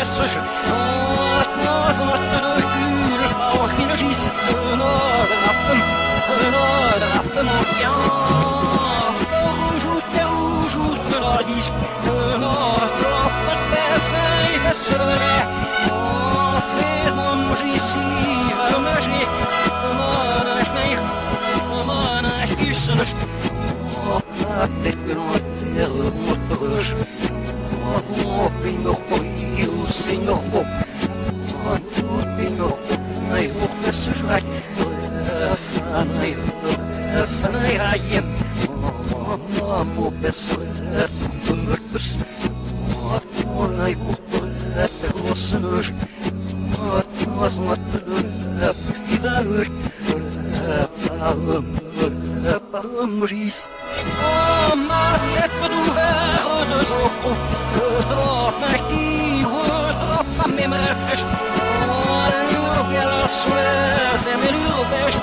message. Was not the good, our energies, another after, yeah. Juste la disque, notre passage, passerait. Fais mon ici, le magique, Maurice. Oh, ma tête d'ouvert de zoko, que trop qui trop femme me rafraîche. Oh, l'urbiel soules et l'urbèche,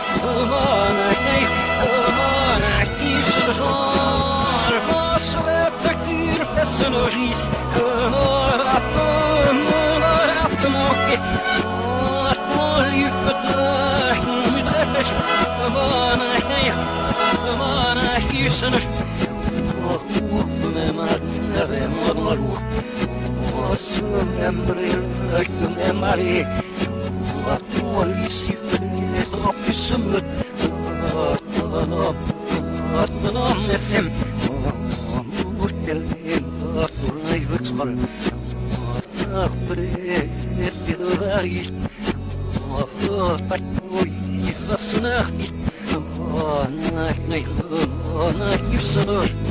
qui se genre, sur le futur personnagis, que n'aura pas manqué. Oh, ton livre de rafraîche, يسنش وما نبي مضمرو وصل أمري الأجم أمري وطول يسيبني طرف السمت أطلع نسم وتلين أطلع يفكسر أخبري يتدغاري وفاتك ويفصناختي أنا يسنش